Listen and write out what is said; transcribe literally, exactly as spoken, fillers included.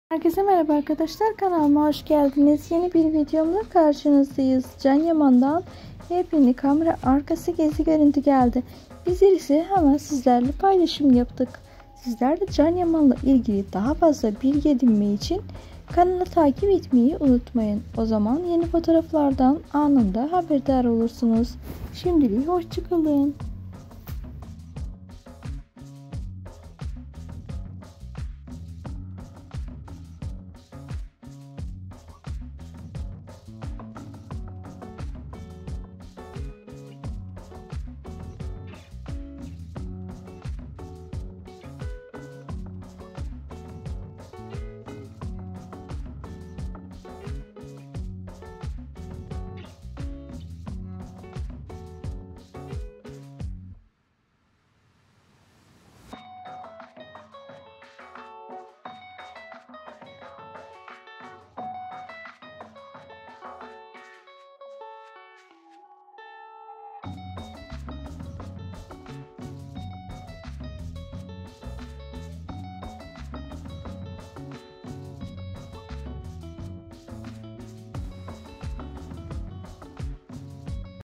Herkese merhaba arkadaşlar, kanalıma hoş geldiniz. Yeni bir videomla karşınızdayız. Can Yaman'dan yepyeni kamera arkası gezi görüntü geldi. Bizler ise hemen sizlerle paylaşım yaptık. Sizler de Can Yaman'la ilgili daha fazla bilgi edinme için kanalı takip etmeyi unutmayın. O zaman yeni fotoğraflardan anında haberdar olursunuz. Şimdilik hoşça kalın.